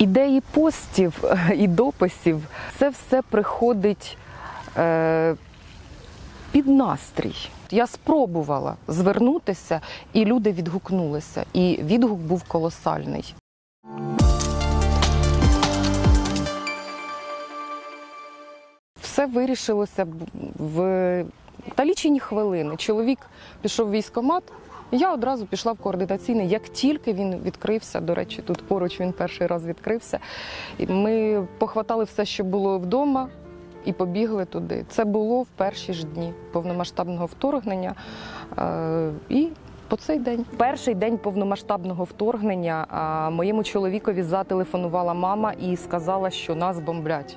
Ідеї постів і дописів – це все приходить під настрій. Я спробувала звернутися, і люди відгукнулися. І відгук був колосальний. Все вирішилося в лічені хвилини. Чоловік пішов в військкомат, я одразу пішла в координаційний, як тільки він відкрився. До речі, тут поруч він перший раз відкрився. І ми похватали все, що було вдома, і побігли туди. Це було в перші ж дні повномасштабного вторгнення. І по цей день. Перший день повномасштабного вторгнення моєму чоловікові зателефонувала мама і сказала, що нас бомблять.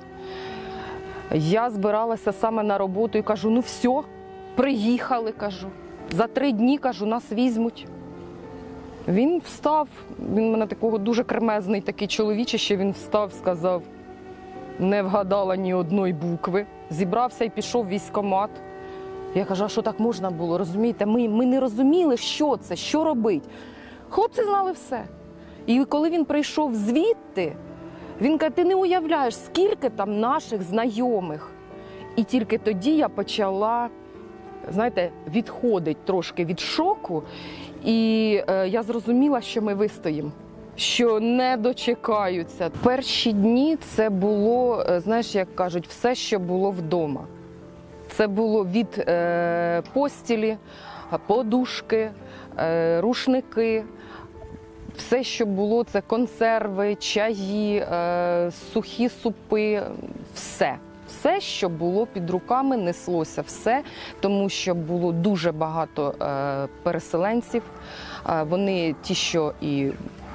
Я збиралася саме на роботу і кажу, ну все, приїхали, кажу. За 3 дні, кажу, нас візьмуть. Він встав, він у мене такого дуже кремезний такий чоловічище, він встав, сказав, не вгадала ні одної букви. Зібрався і пішов в військкомат. Я кажу, а що так можна було, розумієте? Ми не розуміли, що це, що робити. Хлопці знали все. І коли він прийшов звідти, він каже, ти не уявляєш, скільки там наших знайомих. І тільки тоді я почала, знаєте, відходить трошки від шоку, і я зрозуміла, що ми вистоїмо, що не дочекаються. Перші дні це було, знаєш, як кажуть, все, що було вдома. Це було від постілі, подушки, рушники, все, що було, це консерви, чаї, сухі супи, все. Все, що було під руками, неслося все, тому що було дуже багато переселенців. Вони ті, що і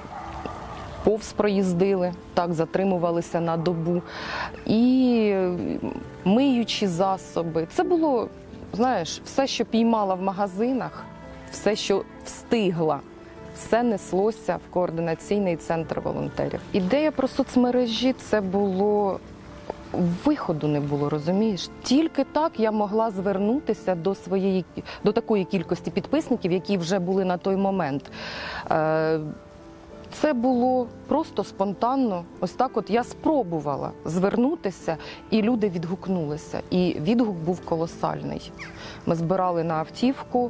повз проїздили, так, затримувалися на добу. І миючі засоби. Це було, знаєш, все, що піймала в магазинах, все, що встигла. Все неслося в координаційний центр волонтерів. Ідея про соцмережі – це було... Виходу не було, розумієш? Тільки так я могла звернутися до такої кількості підписників, які вже були на той момент. Це було просто спонтанно. Ось так от я спробувала звернутися, і люди відгукнулися. І відгук був колосальний. Ми збирали на автівку,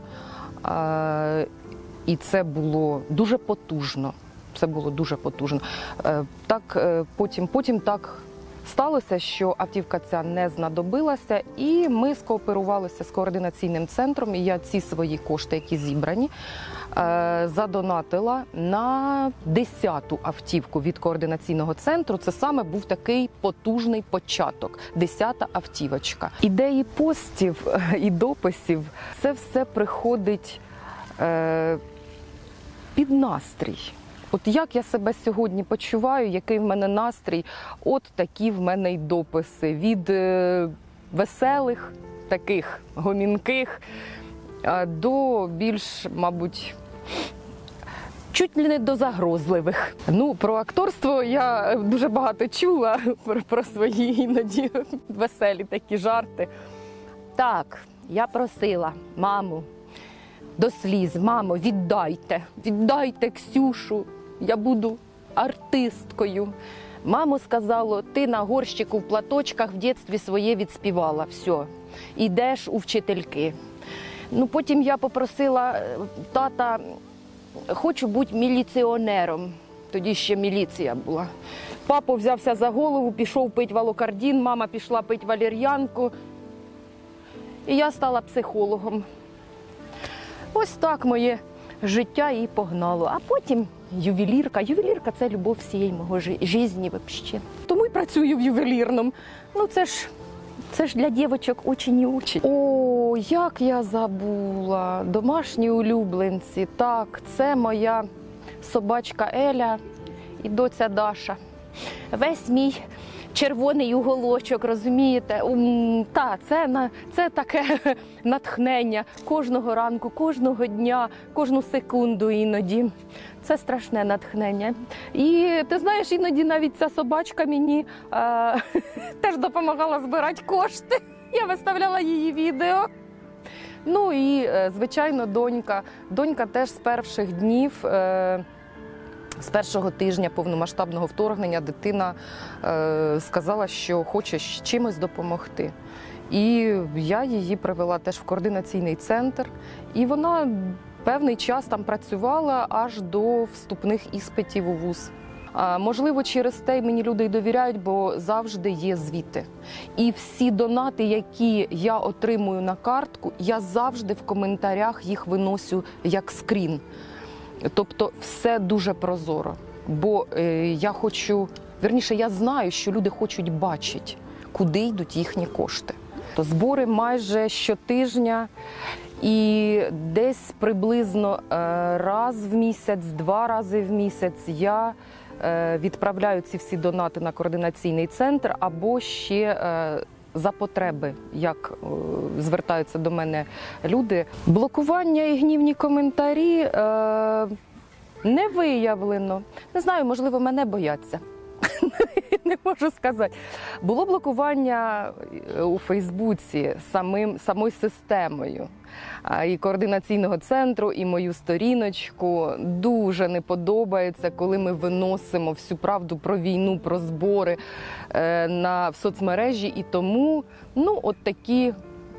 і це було дуже потужно. Це було дуже потужно. Потім так сталося, що автівка ця не знадобилася, і ми скооперувалися з координаційним центром, і я ці свої кошти, які зібрані, задонатила на 10-ту автівку від координаційного центру. Це саме був такий потужний початок, 10-та автівочка. Ідеї постів і дописів – це все приходить під настрій. От як я себе сьогодні почуваю, який в мене настрій, от такі в мене й дописи. Від веселих, таких гомінких, до більш, мабуть, чуть ли не до загрозливих. Ну, про акторство я дуже багато чула, про свої іноді веселі такі жарти. Так, я просила маму до сліз, мамо, віддайте Ксюшу. Я буду артисткою. Мамо сказала, ти на горщику в платочках в дитинстві своє відспівала. Все, йдеш у вчительки. Ну, потім я попросила тата, хочу бути міліціонером. Тоді ще міліція була. Папа взявся за голову, пішов пити валокардин, мама пішла пити валер'янку. І я стала психологом. Ось так моє життя і погнало. А потім ювелірка. Ювелірка – це любов всієї мого життя взагалі. Тому й працюю в ювелірному. Ну це ж для дівчаток дуже і дуже. О, як я забула. Домашні улюбленці. Так, це моя собачка Еля і доця Даша. Весь мій червоний уголочок, розумієте? Це таке натхнення кожного ранку, кожного дня, кожну секунду іноді. Це страшне натхнення. І ти знаєш, іноді навіть ця собачка мені теж допомагала збирати кошти. Я виставляла її відео. Ну і, звичайно, донька. Донька теж з перших днів З першого тижня повномасштабного вторгнення дитина сказала, що хоче чимось допомогти. І я її привела теж в координаційний центр, і вона певний час там працювала аж до вступних іспитів у вуз. Можливо, через те мені люди й довіряють, бо завжди є звіти. І всі донати, які я отримую на картку, я завжди в коментарях їх виносю як скрін. Тобто все дуже прозоро. Бо я хочу, вірніше, я знаю, що люди хочуть бачити, куди йдуть їхні кошти. То збори майже щотижня і десь приблизно раз в місяць, 2 рази в місяць я відправляю ці всі донати на координаційний центр або ще за потреби, як звертаються до мене люди. Блокування і гнівні коментарі не виявлено. Не знаю, можливо, мене бояться. Не можу сказати. Було блокування у Фейсбуці самою системою і координаційного центру, і мою сторіночку. Дуже не подобається, коли ми виносимо всю правду про війну, про збори в соцмережі. І тому, от такі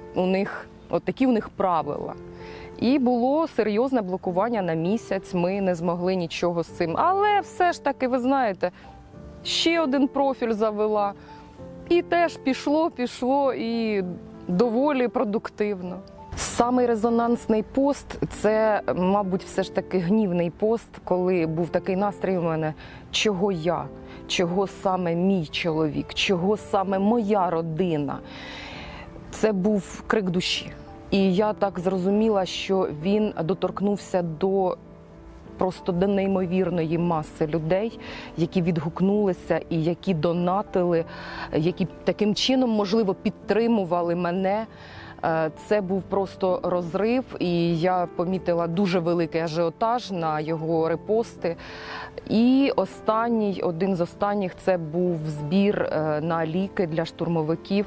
у них правила. І було серйозне блокування на місяць, ми не змогли нічого з цим. Але все ж таки, ви знаєте, ще один профіль завела. І теж пішло і доволі продуктивно. Самий резонансний пост – це, мабуть, все ж таки гнівний пост, коли був такий настрій у мене, чого я, чого саме мій чоловік, чого саме моя родина. Це був крик душі. І я так зрозуміла, що він доторкнувся до неймовірної маси людей, які відгукнулися і які донатили, які таким чином, можливо, підтримували мене. Це був просто розрив, і я помітила дуже великий ажіотаж на його репости. І один з останніх – це був збір на ліки для штурмовиків.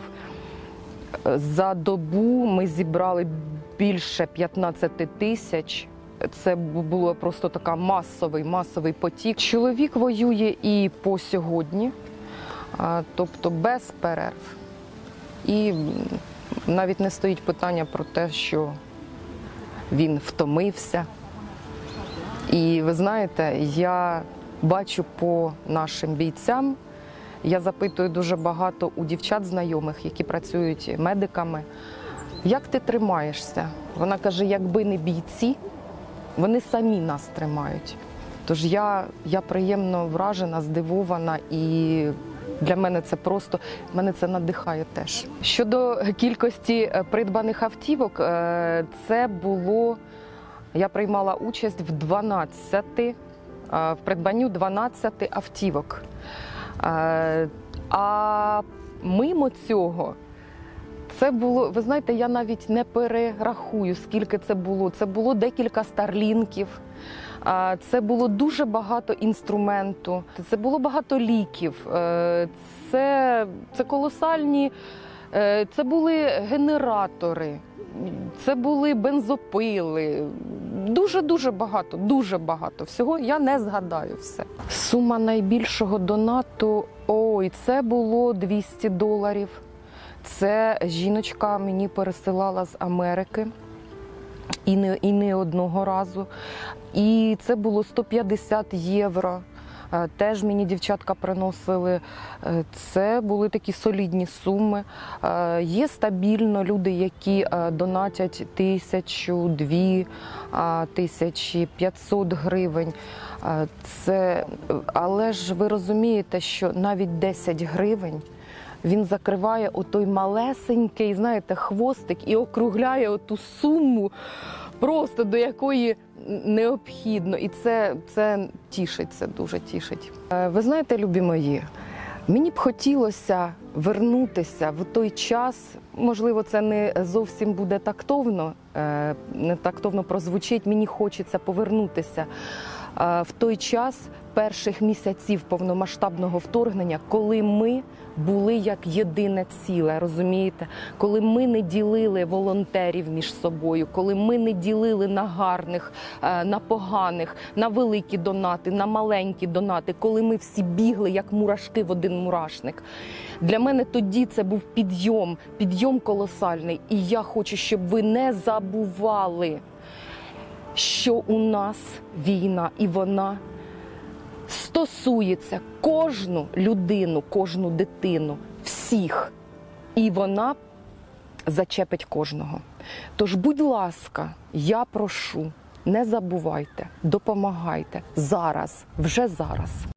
За добу ми зібрали більше 15 тисяч. Це було просто така масовий потік. Чоловік воює і по сьогодні, тобто без перерв. І навіть не стоїть питання про те, що він втомився. І ви знаєте, я бачу по нашим бійцям, я запитую дуже багато у дівчат знайомих, які працюють медиками, як ти тримаєшся? Вона каже, якби не бійці, вони самі нас тримають. Тож я приємно вражена, здивована, і для мене це надихає теж. Щодо кількості придбаних автівок, я приймала участь в придбанню 12 автівок. А мимо цього, це було, ви знаєте, я навіть не перерахую, скільки це було. Це було декілька старлінків, це було дуже багато інструменту, це було багато ліків, це колосальні, це були генератори, це були бензопили. Дуже багато всього, я не згадаю все. Сума найбільшого донату, це було $200. Це жіночка мені пересилала з Америки, і не одного разу. І це було 150 євро. Теж мені дівчатка приносили. Це були такі солідні суми. Є стабільно люди, які донатять 1000, 2500 гривень. Але ж ви розумієте, що навіть 10 гривень він закриває отой малесенький, знаєте, хвостик і округляє оту суму, просто до якої необхідно. І це тішить, це дуже тішить. Ви знаєте, любі мої, мені б хотілося вернутися в той час, можливо, це не зовсім буде тактовно, не тактовно прозвучить, мені хочеться повернутися в той час, перших місяців повномасштабного вторгнення, коли ми були як єдине ціле, розумієте? Коли ми не ділили волонтерів між собою, коли ми не ділили на гарних, на поганих, на великі донати, на маленькі донати, коли ми всі бігли як мурашки в один мурашник. Для мене тоді це був підйом колосальний. І я хочу, щоб ви не забували, що у нас війна, і вона стосується кожну людину, кожну дитину, всіх. І вона зачепить кожного. Тож, будь ласка, я прошу, не забувайте, допомагайте зараз, вже зараз.